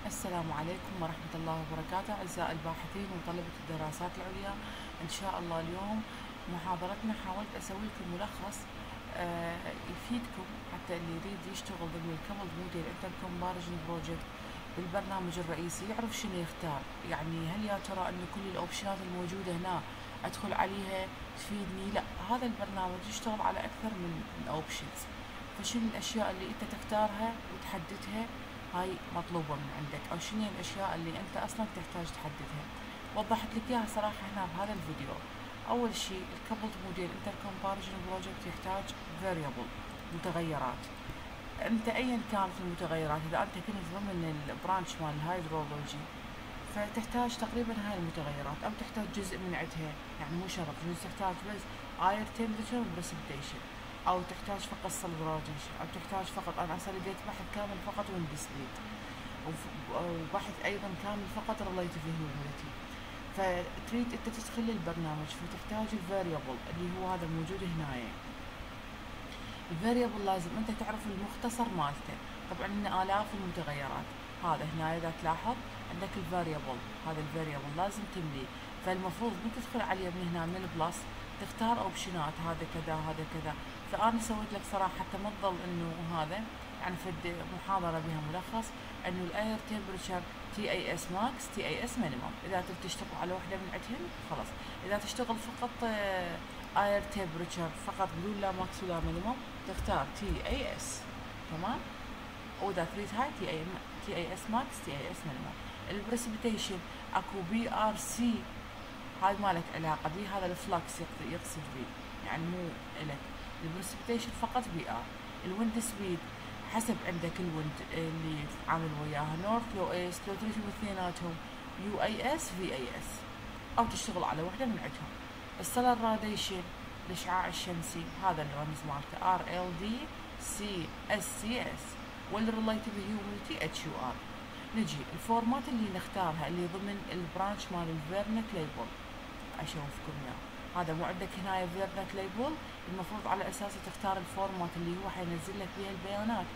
السلام عليكم ورحمة الله وبركاته أعزائي الباحثين وطلبة الدراسات العليا. إن شاء الله اليوم محاضرتنا حاولت أسوي لكم ملخص يفيدكم حتى اللي يريد يشتغل ضمن الكمل موديل انتركومباريشن بروجكت بالبرنامج الرئيسي يعرف شنو يختار. يعني هل يا ترى أن كل الأوبشنات الموجودة هنا أدخل عليها تفيدني؟ لا، هذا البرنامج يشتغل على أكثر من أوبشنز. فشنو الأشياء اللي أنت تختارها وتحددها هاي مطلوبة من عندك، أو شنو الأشياء اللي أنت أصلا تحتاج تحددها. وضحت لك إياها صراحة هنا بهذا الفيديو. أول شيء الكابلد موديل انتركومباريشن بروجكت يحتاج variable متغيرات. أنت أيا كانت المتغيرات، إذا أنت كنت ضمن البرانش مال الهيدرولوجي فتحتاج تقريبا هاي المتغيرات، أو تحتاج جزء من عندها، يعني مو شرط جزء، تحتاج بس air temperature و precipitation، أو تحتاج فقط سلفراجيشن، أو تحتاج فقط، أنا هسه لقيت بحث كامل فقط wind speed، وبحث أيضا كامل فقط relative humidity. فتريد أنت تدخل البرنامج فتحتاج الفاريبل اللي هو هذا الموجود هنايا. الفاريبل لازم أنت تعرف المختصر مالته. طبعا هنا آلاف المتغيرات، هذا هنا إذا تلاحظ عندك الفاريبل، هذا الفاريبل لازم تمليه. فالمفروض من تدخل عليه من هنا من البلس تختار اوبشنات، هذا كذا هذا كذا. فأنا سويت لك صراحة حتى ما تظل انه هذا يعني في محاضرة بها ملخص انه الاير تمبرتشر تي اي اس ماكس تي اي اس مينيمم. اذا تبي تشتغل على واحدة من عندهن خلاص. اذا تشتغل فقط اير تمبرتشر فقط بدون لا ماكس ولا مينيمم تختار تي اي اس، تمام. واذا تريد هاي تي اي اس ماكس تي اي اس مينيمم. البريسبيتيشن اكو بي ار سي، هاي ما لك علاقة بي، هذا الفلكس يقصد بي، يعني مو إلك. البريسبيتيشن فقط بي ار. الويند سبيد حسب عندك الويند اللي تتعامل وياها، نورث لو ايست، لو تريد اثنيناتهم يو اي اس في اي اس، او تشتغل على وحدة من عندهم. السولار راديشن الاشعاع الشمسي، هذا الرمز مالته ار ال دي سي اس سي اس. والريليتيف هيوميديتي اتش يو ار. نجي الفورمات اللي نختارها اللي ضمن البرانش مال الفيرنت ليبل، اشوفكم اياه. هذا مو عندك هنا فيرنت ليبل، المفروض على اساسه تختار الفورمات اللي هو حينزل لك بها البيانات.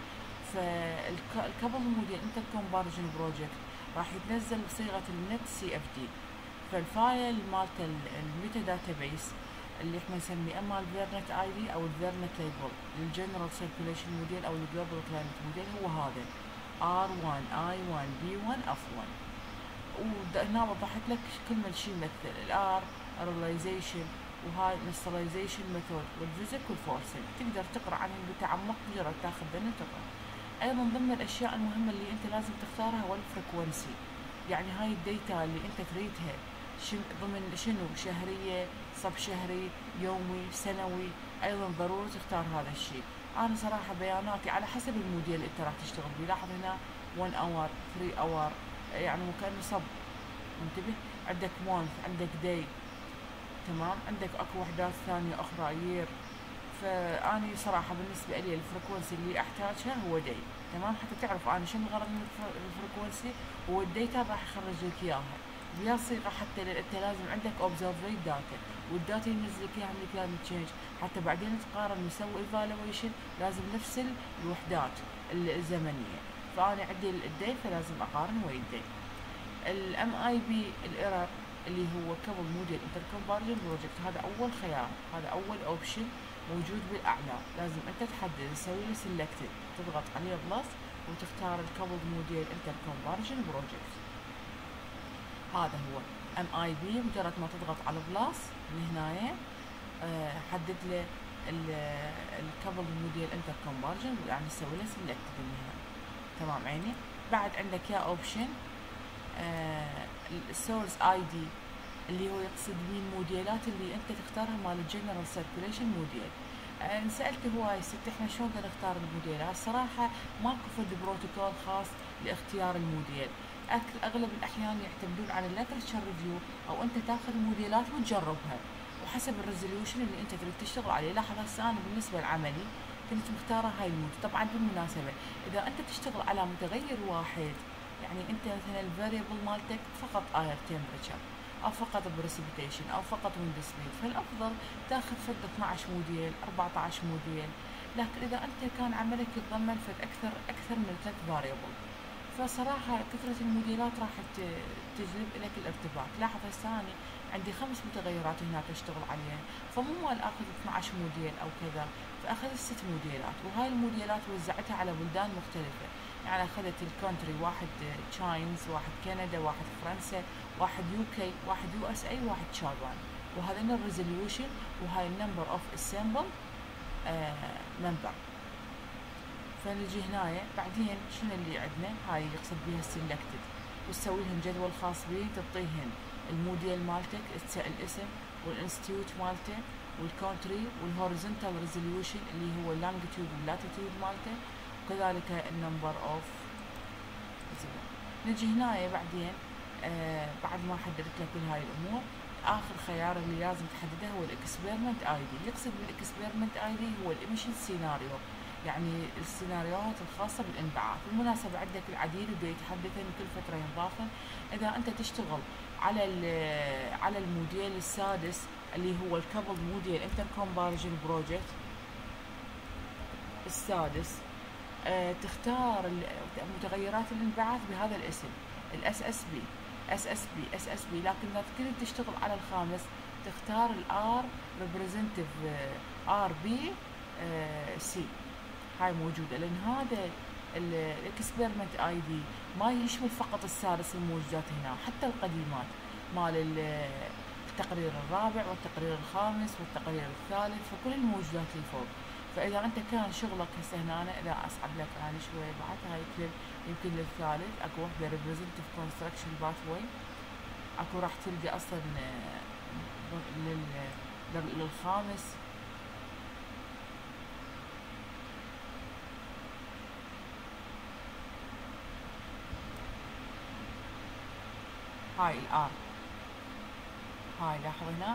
فالكابل موديل انتركومباريشن بروجكت راح يتنزل بصيغه النت سي اف دي. فالفايل مالت الميتا داتابيس اللي احنا نسميه اما الفيرنت اي دي او الفيرنت ليبل للجنرال سيركيوليشن موديل او الجلوبال كلايمت موديل، هو هذا R1 I1 B1 F1. وهنا وضحت لك كل شيء يمثل الار ريلايزيشن، وهاي انستلايزيشن ميثود، والفيزيك والفورسنج. تقدر تقرا عنهم بتعمق، مجرد تاخذ ذن وتقرا. ايضا ضمن الاشياء المهمه اللي انت لازم تختارها هو الفريكونسي، يعني هاي الديتا اللي انت تريدها ضمن شنو، شهريه، صب شهري، يومي، سنوي. ايضا ضروري تختار هذا الشيء. انا صراحه بياناتي على حسب الموديل اللي انت راح تشتغل بيه. لاحظ هنا 1 اور 3 اور، يعني وكانه صب. انتبه، عندك مونث، عندك داي، تمام. عندك اكو وحدات ثانية اخرى يير. فاني صراحة بالنسبة لي الفريكونسي اللي احتاجها هو داي، تمام. حتى تعرف انا شنو الغرض من الفريكونسي، هو الداتا راح يخرج لك اياها بيا صيغة، حتى انت لازم عندك اوبزرفيت داتا، والداتا ينزل لك اياها من كلايمت تشينج، حتى بعدين تقارن وتسوي ايفالويشن لازم نفس الوحدات الزمنية. فانا عندي الداي فلازم اقارن ويا الداي. الام اي بي الايرور اللي هو كابل موديل انتركومباريشن بروجكت، هذا اول خيار، هذا اول اوبشن موجود بالاعلى. لازم انت تحدد، تسوي له سيلكتد، تضغط عليه بلس وتختار الكابل موديل انتركومباريشن بروجكت. هذا هو ام اي بي. مجرد ما تضغط على بلس من هنايا حدد له الكابل موديل انتركومباريشن، يعني تسوي له سيلكتد من هنا، تمام عيني. بعد عندك يا اوبشن السورس اي دي اللي هو يقصد بيه الموديلات اللي انت تختارها مال الجنرال سيركيوليشن موديل. سألت هواي ست احنا شلون بدنا نختار الموديلات؟ صراحة ماكو فد بروتوكول خاص لاختيار الموديل. اغلب الاحيان يعتمدون على الليترشر ريفيو، او انت تاخذ الموديلات وتجربها وحسب الريزوليوشن اللي انت تريد تشتغل عليه. لاحظ هسه انا بالنسبة لعملي كنت مختارة هاي الموديل. طبعا بالمناسبة اذا انت تشتغل على متغير واحد، يعني انت مثلا الفاريبل مالتك فقط اير تمبرتشر، او فقط بريسبيتيشن، او فقط ويند سبيد، فالافضل تاخذ فد 12 موديل 14 موديل. لكن اذا انت كان عملك يتضمن فد اكثر من 3 فاريبل، فصراحة كثرة الموديلات راح تجلب لك الارتباك. لاحظ هسه أنا عندي 5 متغيرات هناك أشتغل عليها، فمو مال آخذ 12 موديل أو كذا، فأخذت 6 موديلات، وهاي الموديلات وزعتها على بلدان مختلفة. يعني أخذت الكونتري، واحد تشاينز، واحد كندا، واحد فرنسا، واحد UK، واحد USA، واحد شابان، وهذين الريزوليوشن، وهاي النمبر اوف اسمبل ممبر. فنجي هنايا بعدين شنو اللي عندنا، هاي يقصد بها السلكتد، وتسوي لهم جدول خاص به، تعطيهن الموديل مالتك، الاسم والانستيتيوت مالته والكونتري والهوريزونتال ريزوليوشن اللي هو اللونجيتيود واللاتيتيود مالته، وكذلك النمبر اوف. نجي هنايا بعدين بعد ما حددت لك كل هاي الامور، اخر خيار اللي لازم تحدده هو الاكسبيرمنت اي دي. يقصد بالاكسبيرمنت اي دي هو الاميشن سيناريو، يعني السيناريوهات الخاصة بالانبعاث. بالمناسبة عندك العديد ودا يتحدثن كل فترة ينضافن. إذا أنت تشتغل على الموديل السادس اللي هو الكابل موديل انتر كومباريجن بروجكت السادس، تختار متغيرات الانبعاث بهذا الاسم، الاس اس بي، اس اس بي. لكن إذا كنت تشتغل على الخامس تختار الار ريبريزنتيف ار بي سي. هاي موجودة، لأن هذا الاكسبيرمنت اي دي ما يشمل فقط السادس الموجودات هنا، حتى القديمات مال التقرير الرابع والتقرير الخامس والتقرير الثالث، فكل الموجودات اللي فوق. فإذا أنت كان شغلك هسه هنا، إذا أصعد لك أنا شوية بعد هاي كليب، يمكن للثالث أكو وحدة ريبريزنتيف كونستراكشن باثوي، أكو راح تلقى أصلا للخامس. هاي الار، هاي لاحظ هنا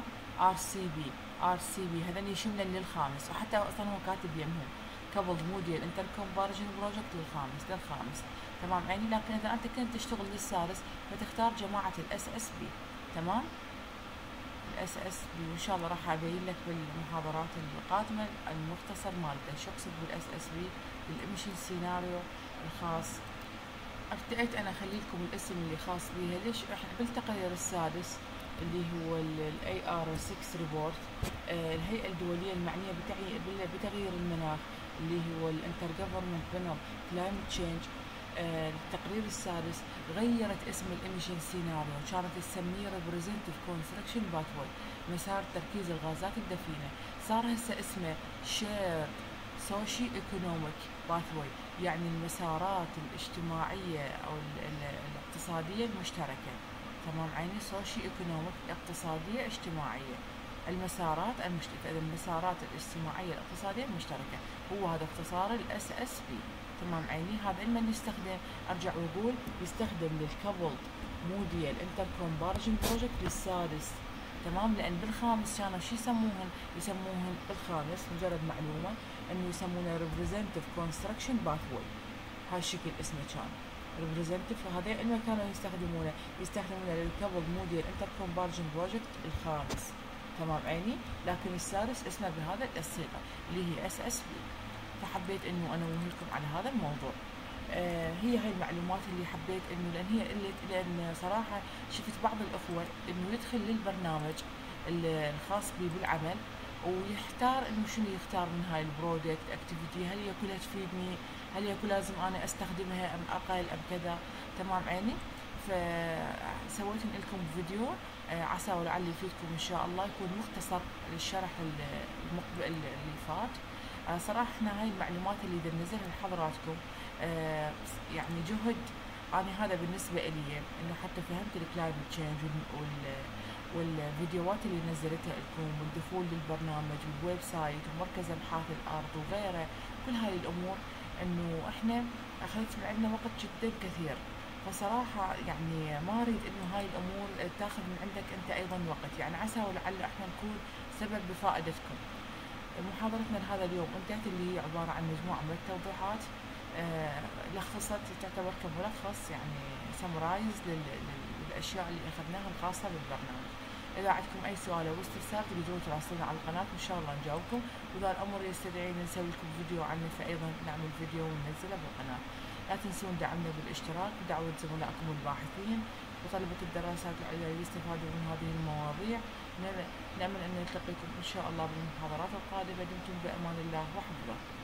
ار سي بي هذا يشمل للخامس، وحتى اصلا هو كاتب يمهم كابل موديل انتر كومباريجن بروجكت للخامس. تمام عيني. لكن اذا انت كنت تشتغل للسادس فتختار جماعة الاس اس بي. تمام، الاس اس بي، وان شاء الله راح ابين لك بالمحاضرات القادمة المختصر مالته شو اقصد بالاس اس بي، بالاميشن سيناريو الخاص. ارتأيت انا اخلي لكم الاسم اللي خاص بيها. ليش؟ احنا بالتقرير السادس اللي هو الاي ار 6 ريبورت، الهيئة الدولية المعنية بتغيير المناخ اللي هو الانتر جفرمنت بانل كلايمت تشينج، التقرير السادس غيرت اسم الاميشن سيناريو، كانت تسميه ريبريزنتيف كونستراكشن باثوي، مسار تركيز الغازات الدفينة، صار هسه اسمه شير سوشي ايكونوميك باثوي، يعني المسارات الاجتماعية او الاقتصادية المشتركة. تمام عيني، سوشي ايكونوميك، اقتصادية اجتماعية، المسارات المشتركة، إذا المسارات الاجتماعية الاقتصادية المشتركة، هو هذا اختصار الاس اس بي. تمام عيني. هذا لمن يستخدم، ارجع واقول يستخدم للكابل موديل انتر كومباريجن بروجكت للسادس. تمام، لان بالخامس كانوا شو يسموهن بالخامس مجرد معلومة انه يسمونه ريبريزنتيف كونستراكشن باثوي، هاي الشكل اسمه كان ريبريزنتيف. هذا اللي كانوا يستخدمونه للكابل موديل انتر كومباريجن بروجكت الخامس. تمام عيني. لكن السادس اسمه بهذا الصيغة اللي هي اس اس بي. فحبيت انه انا لكم على هذا الموضوع. هي هاي المعلومات اللي حبيت انه لان صراحة شفت بعض الاخوة انه يدخل للبرنامج الخاص بي بالعمل ويحتار انه شنو يختار من هاي البرودكت اكتيفيتي، هل هي كلها تفيدني، هل هي كلها لازم انا استخدمها ام اقل ام كذا. تمام عيني. فسويت لكم فيديو عسى ولعل يفيدكم ان شاء الله، يكون مختصر للشرح المقبل اللي فات. صراحة احنا هاي المعلومات اللي ننزلها لحضراتكم يعني جهد أنا، هذا بالنسبة إلي إنه حتى فهمت الكلايمت تشينج والفيديوهات اللي نزلتها لكم والدخول للبرنامج والويب سايت ومركز أبحاث الأرض وغيره، كل هاي الأمور إنه إحنا أخذت من عندنا وقت جدا كثير. فصراحة يعني ما أريد إنه هاي الأمور تاخذ من عندك أنت أيضا وقت، يعني عسى ولعل إحنا نكون سبب بفائدتكم. محاضرتنا لهذا اليوم انتهت، اللي هي عبارة عن مجموعة من التوضيحات لخصت، تعتبر كملخص يعني سمرايز للأشياء اللي أخذناها الخاصة بالبرنامج. إذا عندكم أي سؤال أو استفسار تقدرون تراسلونا على القناة وإن شاء الله نجاوبكم، وإذا الأمر يستدعي نسوي لكم فيديو عنه فأيضا نعمل فيديو وننزله بالقناة. لا تنسون دعمنا بالاشتراك ودعوة زملائكم الباحثين وطلبة الدراسات العليا يستفادوا من هذه المواضيع. نأمل أن نلتقيكم إن شاء الله بالمحاضرات القادمة. دمتم بأمان الله وحفظه.